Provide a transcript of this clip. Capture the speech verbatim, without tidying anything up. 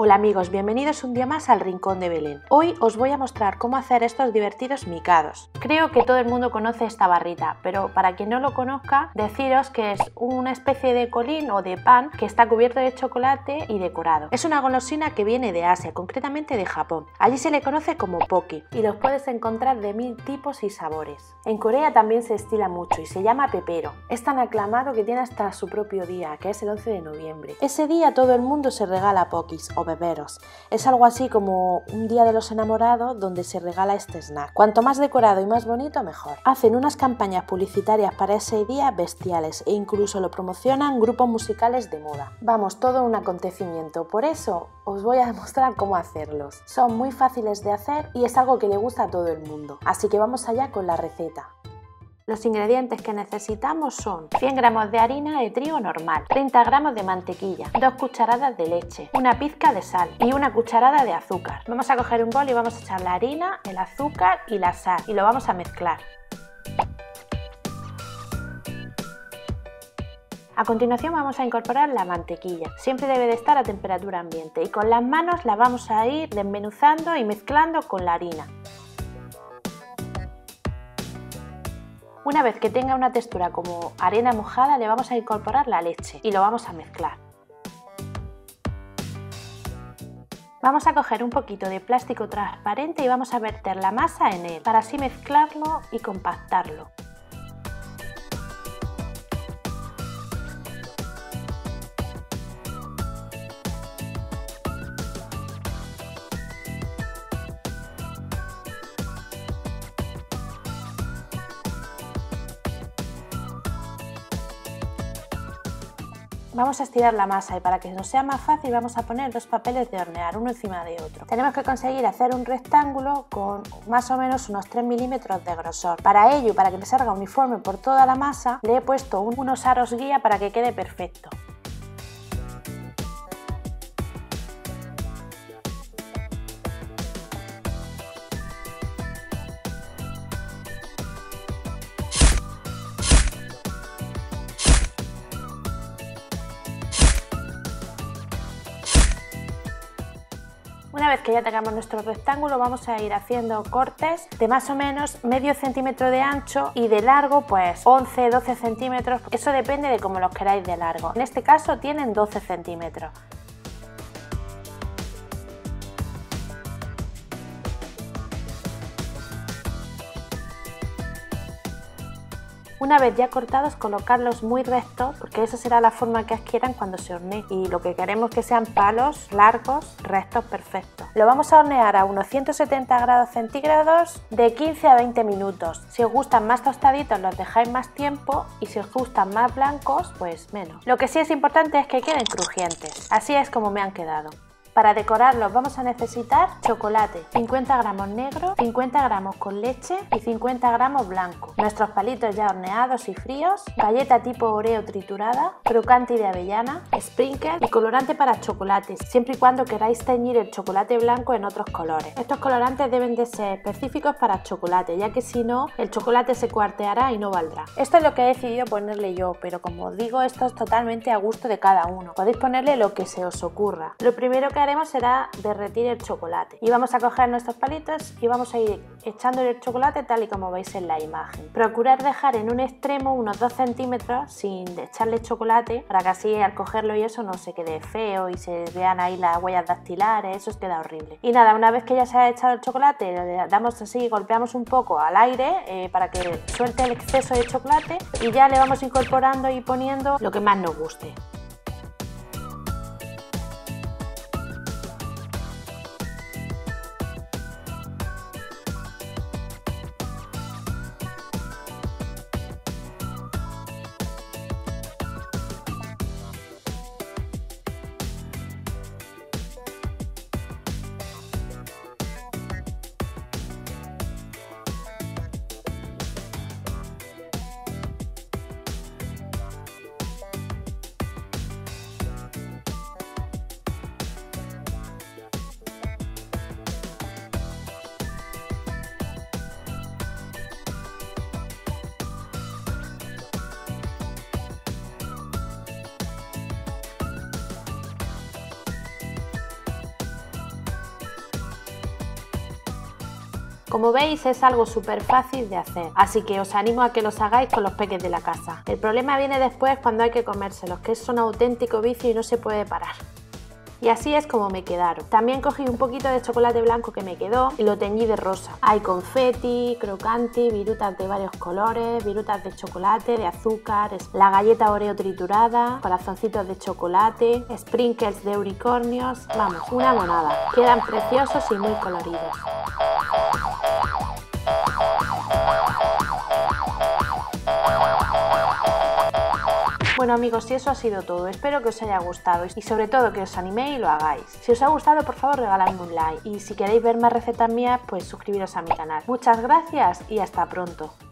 Hola amigos, bienvenidos un día más al Rincón de Belén. Hoy os voy a mostrar cómo hacer estos divertidos micados. Creo que todo el mundo conoce esta barrita, pero para quien no lo conozca, deciros que es una especie de colín o de pan que está cubierto de chocolate y decorado. Es una golosina que viene de Asia, concretamente de Japón. Allí se le conoce como Pocky y los puedes encontrar de mil tipos y sabores. En Corea también se estila mucho y se llama pepero. Es tan aclamado que tiene hasta su propio día, que es el once de noviembre. Ese día todo el mundo se regala Pockys o peperos. Es algo así como un día de los enamorados donde se regala este snack. Cuanto más decorado y más bonito, mejor. Hacen unas campañas publicitarias para ese día bestiales e incluso lo promocionan grupos musicales de moda. Vamos, todo un acontecimiento. Por eso os voy a demostrar cómo hacerlos. Son muy fáciles de hacer y es algo que le gusta a todo el mundo. Así que vamos allá con la receta. Los ingredientes que necesitamos son cien gramos de harina de trigo normal, treinta gramos de mantequilla, dos cucharadas de leche, una pizca de sal y una cucharada de azúcar. Vamos a coger un bol y vamos a echar la harina, el azúcar y la sal y lo vamos a mezclar. A continuación vamos a incorporar la mantequilla, siempre debe de estar a temperatura ambiente y con las manos la vamos a ir desmenuzando y mezclando con la harina. Una vez que tenga una textura como arena mojada le vamos a incorporar la leche y lo vamos a mezclar. Vamos a coger un poquito de plástico transparente y vamos a verter la masa en él para así mezclarlo y compactarlo. Vamos a estirar la masa y para que nos sea más fácil vamos a poner dos papeles de hornear, uno encima de otro. Tenemos que conseguir hacer un rectángulo con más o menos unos tres milímetros de grosor. Para ello, para que me salga uniforme por toda la masa, le he puesto unos aros guía para que quede perfecto. Una vez que ya tengamos nuestro rectángulo vamos a ir haciendo cortes de más o menos medio centímetro de ancho y de largo pues once doce centímetros, eso depende de cómo los queráis de largo. En este caso tienen doce centímetros. Una vez ya cortados, colocarlos muy rectos porque esa será la forma que adquieran cuando se hornee y lo que queremos que sean palos largos, rectos, perfectos. Lo vamos a hornear a unos ciento setenta grados centígrados de quince a veinte minutos. Si os gustan más tostaditos los dejáis más tiempo y si os gustan más blancos pues menos. Lo que sí es importante es que queden crujientes, así es como me han quedado. Para decorarlos vamos a necesitar chocolate, cincuenta gramos negro, cincuenta gramos con leche y cincuenta gramos blanco. Nuestros palitos ya horneados y fríos, galleta tipo Oreo triturada, crocante de avellana, sprinkle y colorante para chocolates, siempre y cuando queráis teñir el chocolate blanco en otros colores. Estos colorantes deben de ser específicos para chocolate, ya que si no, el chocolate se cuarteará y no valdrá. Esto es lo que he decidido ponerle yo, pero como os digo, esto es totalmente a gusto de cada uno. Podéis ponerle lo que se os ocurra. Lo primero que haremos será derretir el chocolate y vamos a coger nuestros palitos y vamos a ir echando el chocolate tal y como veis en la imagen. Procurar dejar en un extremo unos dos centímetros sin echarle chocolate para que así al cogerlo y eso no se quede feo y se vean ahí las huellas dactilares, eso os queda horrible. Y nada, una vez que ya se ha echado el chocolate le damos así, golpeamos un poco al aire eh, para que suelte el exceso de chocolate y ya le vamos incorporando y poniendo lo que más nos guste. Como veis es algo súper fácil de hacer, así que os animo a que los hagáis con los peques de la casa. El problema viene después cuando hay que comérselos, que es un auténtico vicio y no se puede parar. Y así es como me quedaron. También cogí un poquito de chocolate blanco que me quedó y lo teñí de rosa. Hay confeti, crocanti, virutas de varios colores, virutas de chocolate, de azúcar, la galleta Oreo triturada, corazoncitos de chocolate, sprinkles de unicornios. Vamos, una monada. Quedan preciosos y muy coloridos. Bueno amigos, y eso ha sido todo. Espero que os haya gustado y sobre todo que os animéis y lo hagáis. Si os ha gustado, por favor regaladme un like y si queréis ver más recetas mías, pues suscribiros a mi canal. Muchas gracias y hasta pronto.